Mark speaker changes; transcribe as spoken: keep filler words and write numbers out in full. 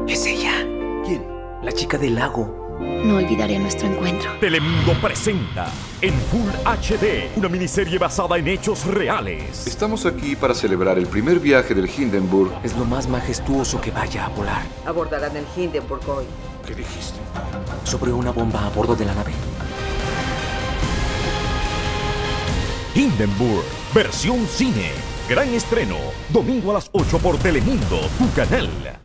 Speaker 1: Es ella.
Speaker 2: ¿Quién?
Speaker 1: La chica del lago.
Speaker 3: No olvidaré nuestro encuentro.
Speaker 4: Telemundo presenta en Full H D una miniserie basada en hechos reales.
Speaker 2: Estamos aquí para celebrar el primer viaje del Hindenburg.
Speaker 1: Es lo más majestuoso que vaya a volar.
Speaker 5: Abordarán el Hindenburg hoy.
Speaker 2: ¿Qué dijiste?
Speaker 1: Sobre una bomba a bordo de la nave.
Speaker 4: Hindenburg, versión cine. Gran estreno, domingo a las ocho por Telemundo, tu canal.